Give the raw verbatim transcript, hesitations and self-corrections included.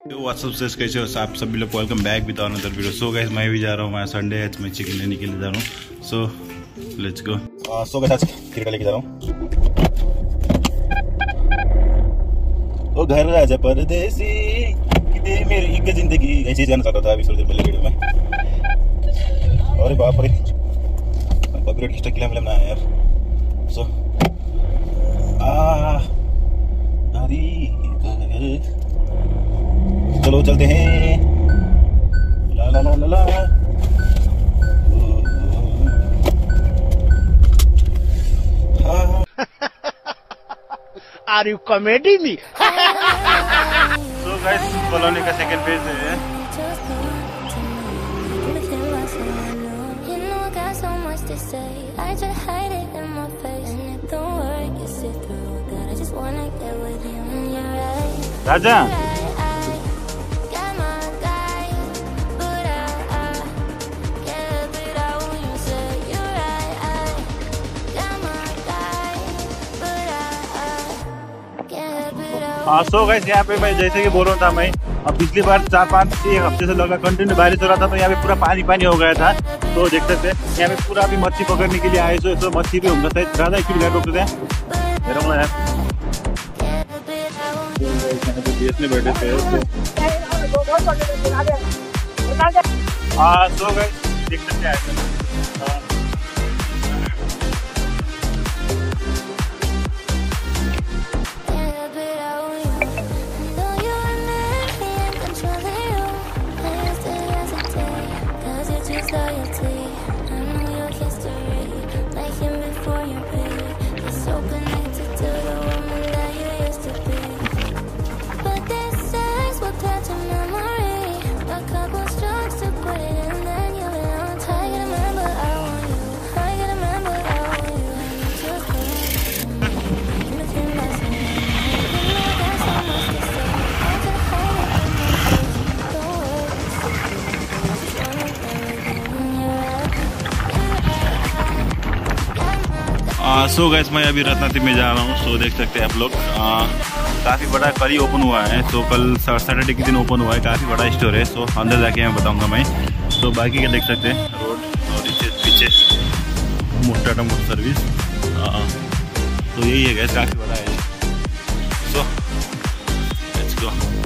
WhatsApp कैसे हो आप सभी लोग, welcome back with another video. So guys मैं भी जा रहा हूँ, मैं संडे है तो मैं चिकन लेने के लिए जा रहा हूँ। So let's go. So guys आज क्रिकेट लेके जा रहा हूँ। ओ घर राजा परदेसी कि मेरी एक जिंदगी, ये चीज गाना चाहता था अभी थोड़ी देर पहले वीडियो में। अरे बाप रे, कॉपीराइट की स्ट्राइक क्लेम लेना है यार। सो आ चलो चलते हैं। ला ला ला ला ला। Are you comedy me? So guys colony का सेकंड फेज है। राजा हाँ। सो गाइस यहाँ पे भाई जैसे कि बोल रहा था मैं, अब पिछली बार चार पाँच एक हफ्ते से लगा कंटिन्यू बारिश हो रहा था तो यहाँ पे पूरा पानी पानी हो गया था। तो देख सकते हैं यहाँ पे पूरा अभी मच्छी पकड़ने के लिए आए। सो तो मच्छी भी होगा शायद। राजा एक गाड़ी रोक देते में बैठे थे। हाँ सो गाइस देख सकते हैं। सो गैस मैं अभी रत्नाती में जा रहा हूँ। सो देख सकते हैं आप लोग, काफ़ी बड़ा कल ही ओपन हुआ है। सो कल सैटरडे के दिन ओपन हुआ है, काफ़ी बड़ा स्टोर है। सो अंदर जाके मैं बताऊंगा मैं। तो बाकी का देख सकते हैं रोड और इसे पीछे टाटा मोटर सर्विस। तो यही है गैस, काफ़ी बड़ा है। So let's go.